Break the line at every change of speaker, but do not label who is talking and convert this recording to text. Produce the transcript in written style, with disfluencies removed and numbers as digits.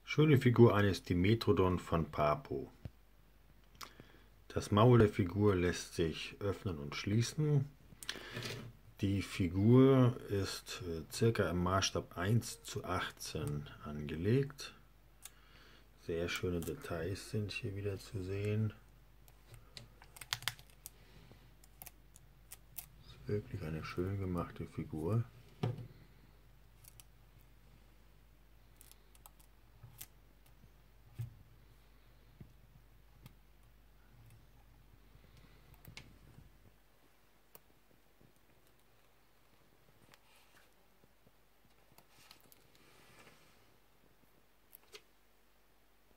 Schöne Figur eines Dimetrodon von Papo. Das Maul der Figur lässt sich öffnen und schließen. Die Figur ist circa im Maßstab 1:18 angelegt. Sehr schöne Details sind hier wieder zu sehen. Ist wirklich eine schön gemachte Figur.